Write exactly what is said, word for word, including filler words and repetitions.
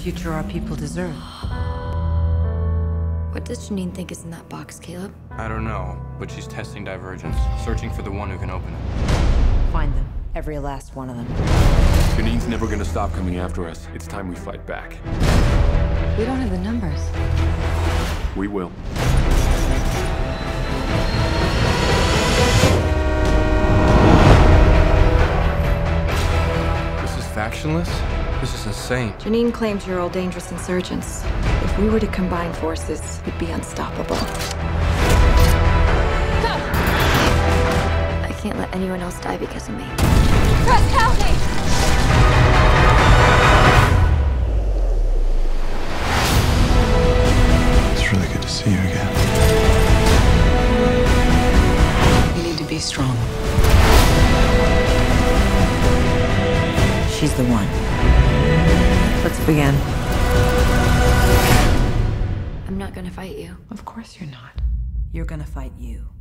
future our people deserve. What does Janine think is in that box, Caleb? I don't know, but she's testing Divergence, searching for the one who can open it. Find them. Every last one of them. Janine's never gonna stop coming after us. It's time we fight back. We don't have the numbers. We will. This is factionless? This is insane. Janine claims you're all dangerous insurgents. If we were to combine forces, we'd be unstoppable. I can't let anyone else die because of me. Trust, help me! It's really good to see you again. You need to be strong. She's the one. Let's begin. I'm not gonna fight you. Of course you're not. You're gonna fight you.